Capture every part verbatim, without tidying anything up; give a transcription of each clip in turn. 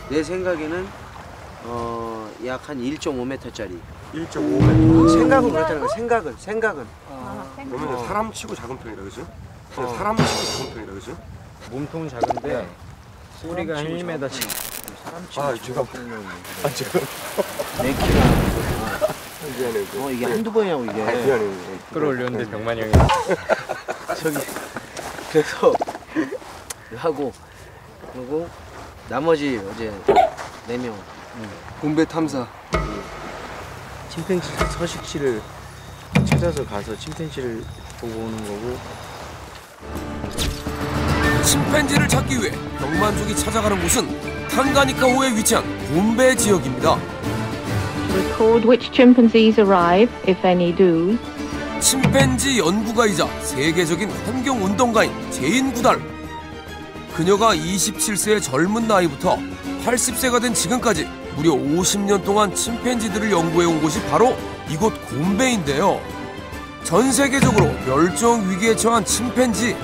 내 생각에는 어, 약 한 일 점 오 미터짜리. 일 점 오 미터. 생각은 그렇다는 거야. 생각은 생각은. 아, 그러면 어. 사람 치고 작은 편이라 그죠? 어. 사람 치고 작은 편이라 그죠? 몸통은 작은데 소리가 한 일 미터씩. 사람 치고. 아 제가 아 지금 내 키가. 미안해. 어 이게 한두 번이냐고 이게. 아 미안해. 끌어올렸는데 병만이 형이. 저기 그래서 하고 그리고 나머지 어제 네 명 곰배 탐사. 침팬지 서식지를 찾아서 가서 침팬지를 보고 오는 거고. 침팬지를 찾기 위해 병만족이 찾아가는 곳은 탕가니카호에 위치한 곰베 지역입니다. Record which chimpanzees arrive, if any do. 침팬지 연구가이자 세계적인 환경운동가인 제인 구달. 그녀가 이십칠 세의 젊은 나이부터 팔십 세가 된 지금까지 무려 오십 년 동안 침팬지들을 연구해온 곳이 바로 이곳 곰베인데요. 전 세계적으로 멸종 위기에 처한 침팬지.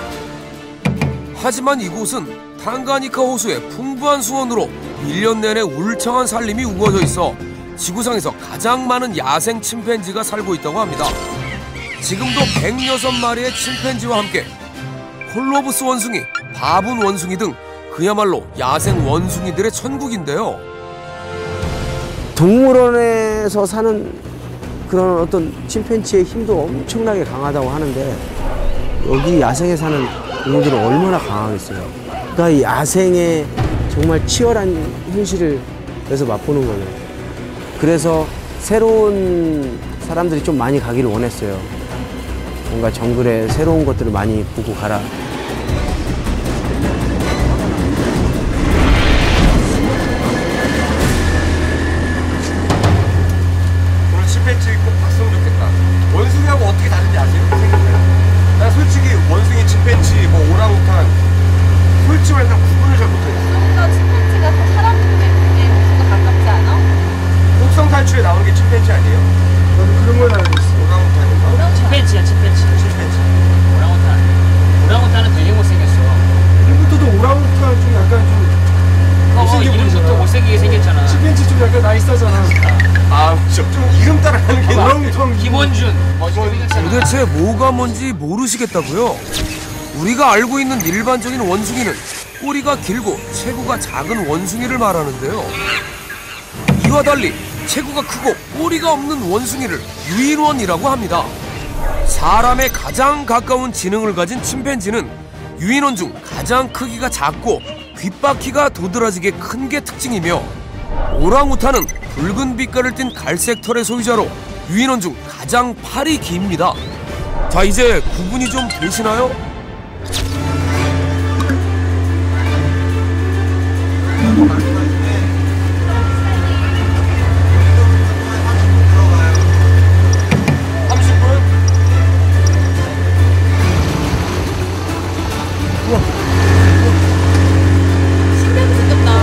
하지만 이곳은 탕가니카 호수의 풍부한 수온으로 일 년 내내 울창한 산림이 우거져 있어 지구상에서 가장 많은 야생 침팬지가 살고 있다고 합니다. 지금도 백육 마리의 침팬지와 함께 콜로브스 원숭이, 바분 원숭이 등 그야말로 야생 원숭이들의 천국인데요. 동물원에서 사는 그런 어떤 침팬지의 힘도 엄청나게 강하다고 하는데 여기 야생에 사는 동물들은 얼마나 강하겠어요. 그러니까 이 야생의 정말 치열한 현실을 그래서 맛보는 거예요. 그래서 새로운 사람들이 좀 많이 가기를 원했어요. 뭔가 정글에 새로운 것들을 많이 보고 가라. 오늘 침팬지 꼭 봤으면 좋겠다. 원숭이하고 어떻게 다른지 아세요? 생각해요. 나 솔직히 원숭이, 침팬지, 뭐 오랑우탄 솔직히 말해서 구분을 잘 못하겠어. 좀 더 침팬지가 더 사람 때문에 모습과 가깝지 않아? 곡성 탈출에 나온 게 침팬지 아니에요? 나도 그런 걸 알고 있어. 오랑우탄인가? 침팬지야 침팬지. 침팬지. 오랑우탄 아니야. 오랑우탄은 되게 못생겼어. 이름부터도 오랑우탄 좀 약간 좀 어, 못생겨 이름부터 보이잖아. 못생기게 생겼잖아. 침팬지 좀 약간 나이스하잖아. 아, 좀, 좀 이름 따라가는 게 오랑우탄. 김원준 멋있게 생겼잖아. 도대체 뭐가 뭔지 모르시겠다고요? 우리가 알고 있는 일반적인 원숭이는 꼬리가 길고 체구가 작은 원숭이를 말하는데요. 이와 달리 체구가 크고 꼬리가 없는 원숭이를 유인원이라고 합니다. 사람에 가장 가까운 지능을 가진 침팬지는 유인원 중 가장 크기가 작고 귓바퀴가 도드라지게 큰 게 특징이며 오랑우탄은 붉은 빛깔을 띤 갈색 털의 소유자로 유인원 중 가장 팔이 깁니다. 자, 이제 구분이 좀 되시나요? 신기하게 생겼다.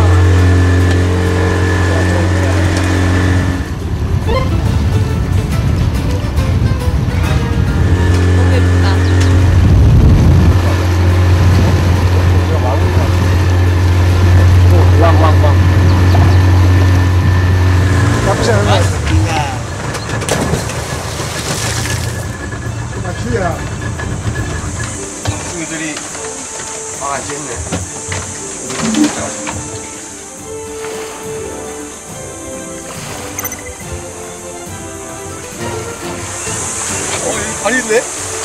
너무 예쁘다. 왕왕왕. 나쁘지 않은 것 같아. 맞추야. 원숭이들이 막 앉아있네. 어, 여기 발 있네?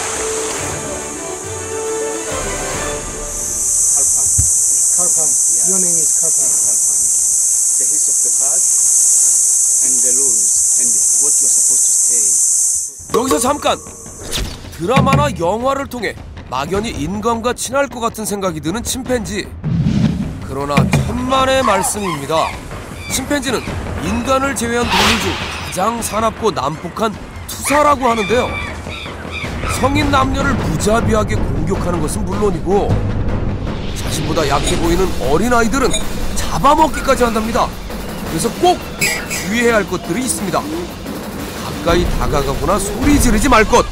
칼판. Your name is 칼판. The history of the past and the rules and what you're supposed to say. 여기서 잠깐! 드라마나 영화를 통해 막연히 인간과 친할 것 같은 생각이 드는 침팬지. 그러나 천만의 말씀입니다. 침팬지는 인간을 제외한 동물 중 가장 사납고 난폭한 투사라고 하는데요. 성인 남녀를 무자비하게 공격하는 것은 물론이고 자신보다 약해 보이는 어린아이들은 잡아먹기까지 한답니다. 그래서 꼭 주의해야 할 것들이 있습니다. 가까이 다가가거나 소리 지르지 말 것.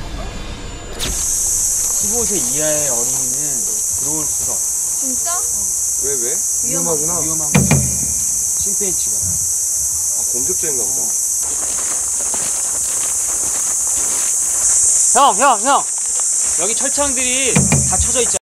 십오 세 이하의 어린이는 들어올 수가 없어. 진짜? 왜, 왜? 위험하구나. 위험한 거야. 침팬지가. 아, 공격적인가 보다. 형, 형, 형. 여기 철창들이 다 쳐져 있잖아.